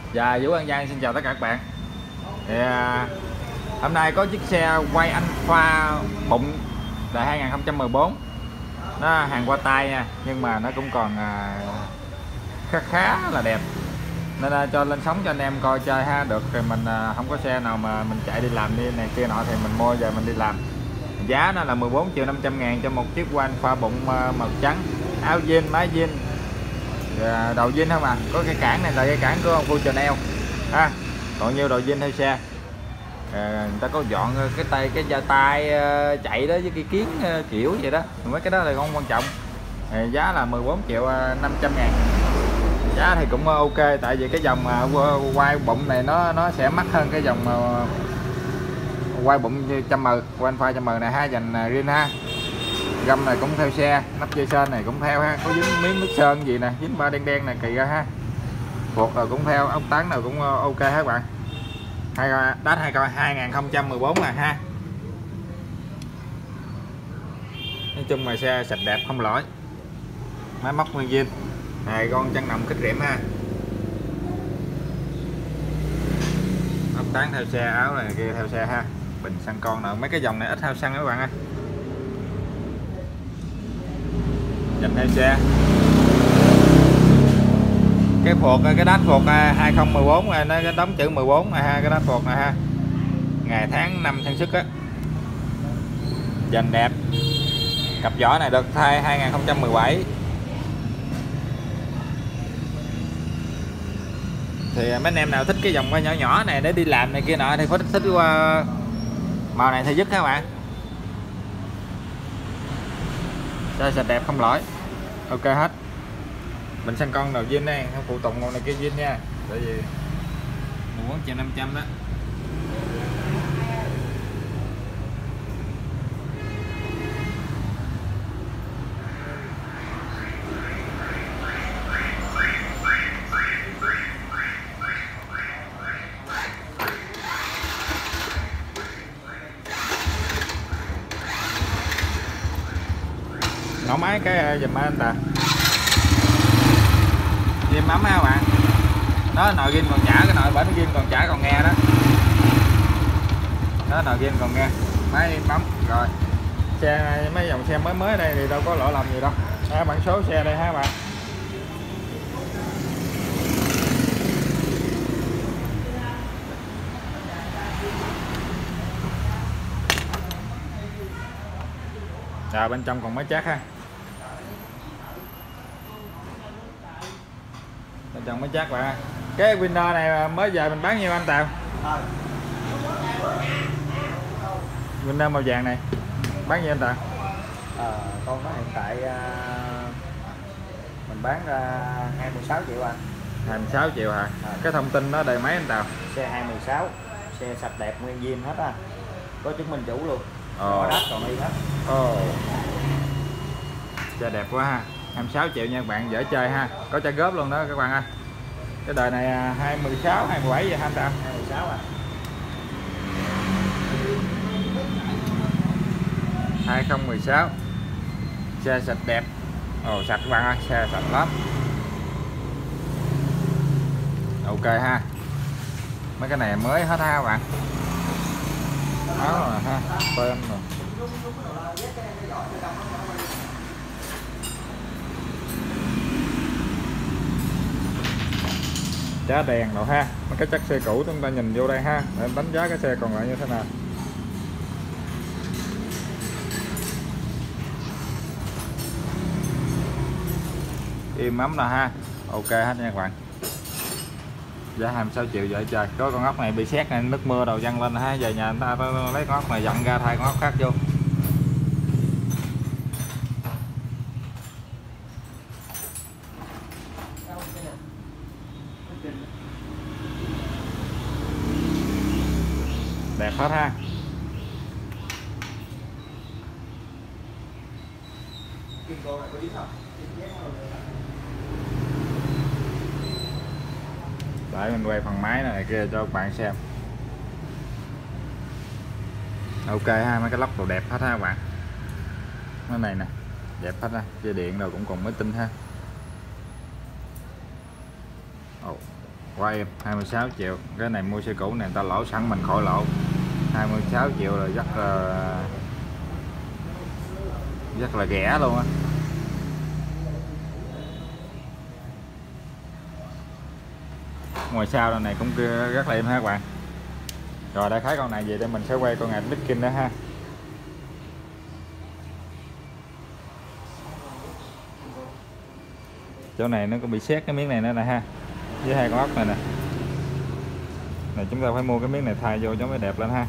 Và Vũ An Giang xin chào tất cả các bạn. Thì, hôm nay có chiếc xe quay Alpha bụng đời 2014. Nó hàng qua tay nha, nhưng mà nó cũng còn khá là đẹp, nên cho lên sóng cho anh em coi chơi ha. Được thì mình không có xe nào mà mình chạy đi làm đi này kia nọ thì mình mua về mình đi làm. Giá nó là 14.500.000 cho một chiếc quay Alpha bụng màu trắng, áo zin, máy zin, đầu zin không à. Có cái cản này là cái cản của ông Phu Chanel ha, còn nhiều đầu zin theo xe. Người ta có dọn cái da tay chạy đó với cái kiến kiểu vậy đó, mấy cái đó là không quan trọng. Giá là 14.500.000. Giá thì cũng ok, tại vì cái dòng quay bụng này nó sẽ mắc hơn cái dòng quay bụng 100M, quay Alpha 100M này ha, dành riêng ha. Găm này cũng theo xe, nắp dây sên này cũng theo ha, có dính miếng nước sơn gì nè, dính ba đen này kỳ ra ha. Phuộc rồi cũng theo, ốc tán nào cũng ok hết bạn. Đát 2014 là ha. Nói chung là xe sạch đẹp không lỗi, máy móc nguyên zin. Này con chân nằm kích rẽm ha, ốc tán theo xe, áo này kia theo xe ha. Bình xăng con nữa, mấy cái dòng này ít theo xăng các bạn ơi, dành theo xe. Cái phuộc, cái đát phuộc 2014 này, nó đóng chữ 14 này ha, cái đát phuộc này ha, ngày tháng năm sản xuất á, dành đẹp. Cặp vỏ này được thay 2017. Thì mấy anh em nào thích cái dòng nhỏ nhỏ này để đi làm này kia nọ thì có thích qua màu này thì dứt các bạn. Xe sạch đẹp không lỗi, ok hết. Mình xăng con đầu zin này, không phụ tùng màu này kia zin nha, tại vì 14.500 đó. Nổ máy cái dùm anh ta ghim ấm ha bạn. Đó, nồi ghim còn chả, cái nồi bển ghim còn chả còn nghe đó. Đó, nồi ghim còn nghe, máy ghim ấm rồi. Xe mấy dòng xe mới đây thì đâu có lỗi lầm gì đâu. Đó, bản số xe đây ha bạn. Rồi bên trong còn máy chát ha, bên trong máy chát bạn. Cái window này mới về mình bán nhiêu anh Tào? Window màu vàng này bán nhiêu anh Tào? Con nó hiện tại mình bán ra 26 triệu anh. 26 triệu hả? Cái thông tin đó đời máy anh Tào? Xe 2016, xe sạch đẹp nguyên zin hết á, có chứng minh chủ luôn. Đắt còn y hết. Xe đẹp quá ha. 26 triệu nha các bạn, dễ chơi ha, có trả góp luôn đó các bạn ơi. Cái đời này 2016, 2017 vậy hả anh Tào? 2016 à. 2016, xe sạch đẹp. Sạch các bạn ơi, xe sạch lắm, ok ha. Mấy cái này mới hết ha các bạn. Áo rồi ha, bên rồi. Giá đèn rồi ha, mấy cái chất xe cũ chúng ta nhìn vô đây ha, để đánh giá cái xe còn lại như thế nào. Im ấm nè ha, ok hết nha các bạn. Giá 26 triệu dễ chơi. Có con ốc này bị sét này, nước mưa đầu văng lên ha, về nhà người ta lấy con ốc này dặn ra thay con ốc khác vô. Đẹp hết ha. Để mình quay phần máy này kia cho các bạn xem. Ok ha, mấy cái lốc đồ đẹp hết ha các bạn. Cái này nè, đẹp hết ha, dây điện rồi cũng còn mới tinh ha. Qua em 26 triệu. Cái này mua xe cũ này người ta lỗ sẵn, mình khỏi lỗ. 26 triệu là rất là rẻ luôn á. Ngoài sau này cũng rất là êm ha các bạn. Rồi đại khái con này về đây mình sẽ quay con ngạch Bitkin đó ha. Chỗ này nó có bị sét cái miếng này nữa nè ha, với hai con ốc này nè. Này chúng ta phải mua cái miếng này thay vô cho mới đẹp lên ha.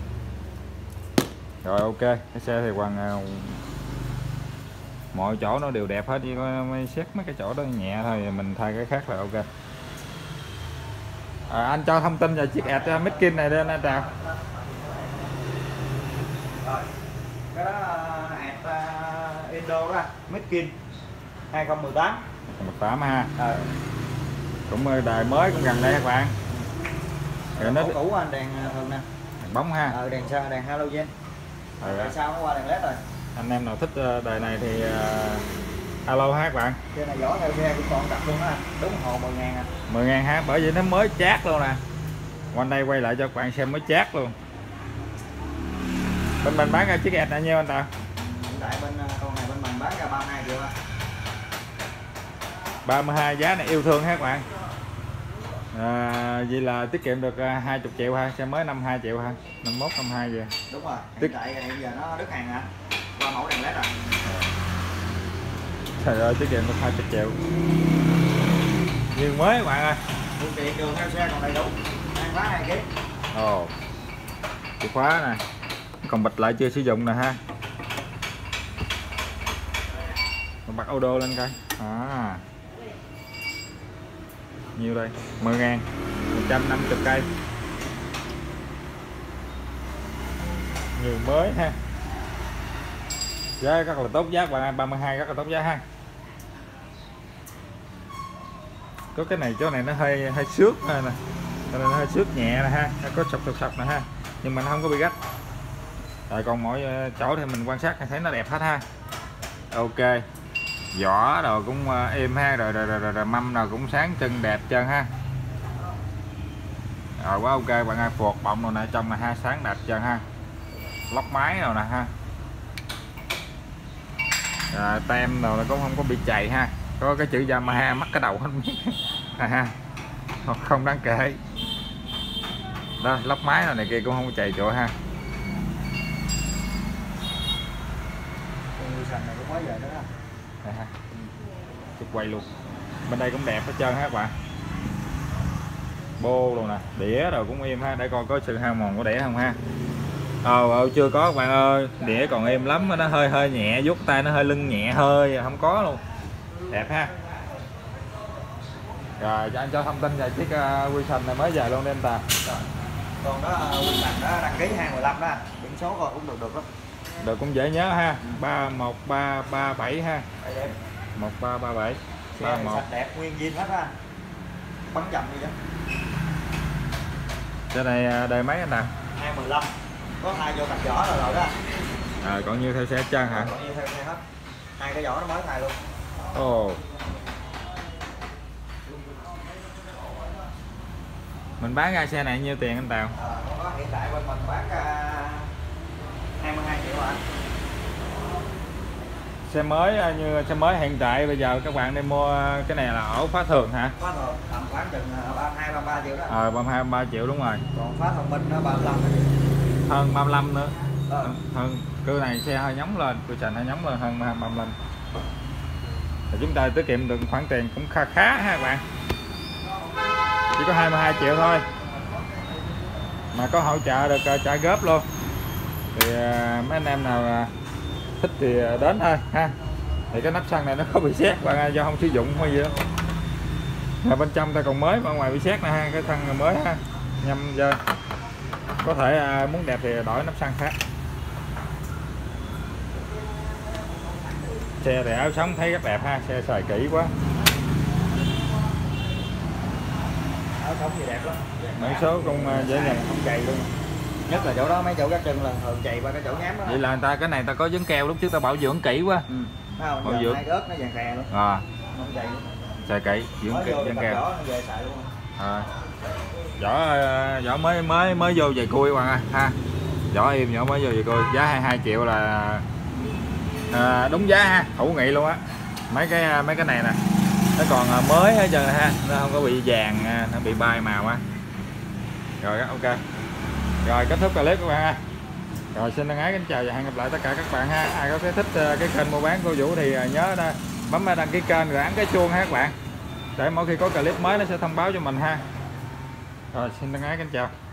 Rồi ok, cái xe thì hoàn mọi chỗ nó đều đẹp hết, chỉ có mấy xét mấy cái chỗ đó nhẹ thôi, mình thay cái khác là ok. Anh cho thông tin về chiếc Bitkin này lên anh Trào. Rồi, cái đó Indo đó, Bitkin 2018. 18 ha. Cũng đời mới cũng gần đây các bạn. Rồi nó cũ anh đèn thường nè. Đèn bóng ha. Đèn halogen. Rồi sao nó qua đèn led rồi. Anh em nào thích đời này thì alo ha các bạn. Cái này vỏ theo xe cũng còn đặt luôn á. Đúng hồ 10.000 à. 10.000 ha, bởi vì nó mới chát luôn nè. Quanh đây quay lại cho các bạn xem mới chát luôn. Bên mình bán ra chiếc ẹt là nhiêu anh Tào? Hiện tại con này bên mình bán ra 32 triệu à. 32, giá này yêu thương ha các bạn. Vậy là tiết kiệm được 20 triệu ha, xe mới 52 triệu ha, 51 52 vậy. Đúng rồi, hiện tại hiện giờ nó đứt hàng hả? Qua mẫu đèn led rồi. Trời ơi, tiết kiệm được 20 triệu. Như mới các bạn ơi. Phương tiện đường theo xe còn đầy đủ. Hàng khóa 2 kg. Ồ. Chìa khóa nè. Còn bịch lại chưa sử dụng nè ha. Mình bật auto lên coi. Nhiêu đây? 10.000, 150 cây. Nhiều mới ha. Giá rất là tốt giá các bạn, 32 rất là tốt giá ha. Có cái này chỗ này nó hơi xước nè, nó hơi xước nhẹ nè ha, nó có sọc nè ha, nhưng mà nó không có bị gắt. Rồi còn mỗi chỗ thì mình quan sát thấy nó đẹp hết ha. Ok. Vỏ rồi cũng êm ha, rồi mâm nào cũng sáng chân đẹp trơn ha. Rồi quá ok bạn ơi, phuộc bọng rồi nè trong này ha, sáng đẹp trơn ha. Lóc máy rồi nè ha. Tem rồi nó cũng không có bị chày ha, có cái chữ Yamaha mắc cái đầu hết ha, không đáng kể. Đó, lóc máy rồi này kia cũng không có chày chỗ ha. Này cũng mới về nữa đó. Đây ha. Chụp quay luôn. Bên đây cũng đẹp hết trơn ha các bạn. Bô luôn nè, đĩa rồi cũng êm ha, để coi có sự hao mòn của đĩa không ha. Chưa có các bạn ơi, đĩa còn êm lắm, nó hơi nhẹ, vuốt tay nó hơi lưng nhẹ hơi, không có luôn. Đẹp ha. Rồi cho anh cho thông tin về chiếc Wilson này mới về luôn đi anh Tà. Còn đó Wilson đó đăng ký 2015 đó, biển số coi cũng được đó. Được cũng dễ nhớ ha, 31337 ha. 1337 31. Sạch đẹp nguyên zin hết á. Bắn chậm đi chứ. Cái này đời mấy anh nào? 2015. Có thay vô cặp vỏ rồi đó. Còn như theo xe hết trơn hả? Còn như theo xe hết. Hai cái vỏ nó mới thay luôn. Ồ. Mình bán ra xe này nhiêu tiền anh Tào? Có hiện tại bên mình bán ra 22 triệu ạ. Xe mới như xe mới hiện tại bây giờ các bạn đi mua cái này là ổ phá thường hả? Phá thường tầm khoảng chừng 32 33 triệu đó. 32 33 triệu đúng rồi. Còn phá thông minh nó 35 đó. Hơn 35 nữa. Hơn cưa này xe hơi nhóng lên, cưa trành hơi nhóng lên hơn 35. Thì chúng ta tiết kiệm được khoản tiền cũng khá ha các bạn. Chỉ có 22 triệu thôi. Mà có hỗ trợ được trả góp luôn. Thì mấy anh em nào thích thì đến thôi ha. Thì cái nắp xăng này nó có bị sét bạn do không sử dụng hay gì đó. Mà bên trong ta còn mới, bên ngoài bị sét nè ha, cái thân mới ha. Nhâm dơ. Có thể muốn đẹp thì đổi nắp xăng khác. Xe thì áo sống thấy rất đẹp ha, xe xài kỹ quá. Áo sống thì đẹp lắm. Mã số cũng dễ nhận, không chày luôn. Nhất là chỗ đó mấy chỗ gác chân là thường chày qua cái chỗ nhám đó. Vậy là người ta cái này ta có dấn keo, lúc trước ta bảo dưỡng kỹ quá. Bảo dưỡng hai ớt nó vàng khè luôn. Không chày luôn. xài kỹ, dưỡng kỹ dấn keo. Về xài luôn. Vỏ mới vô về cui bạn ơi ha, vỏ im vỏ mới vô về cui, giá 22 triệu là đúng giá ha, hữu nghị luôn á. Mấy cái này nè nó còn mới hết trơn ha, nó không có bị vàng, nó bị bay màu á. Rồi ok, rồi kết thúc clip các bạn ơi. Rồi xin thân ái kính chào và hẹn gặp lại tất cả các bạn ha. Ai có cái thích cái kênh mua bán cô Vũ thì nhớ bấm đăng ký kênh rồi ấn cái chuông ha các bạn, để mỗi khi có clip mới nó sẽ thông báo cho mình ha. Rồi xin thân ái kính chào.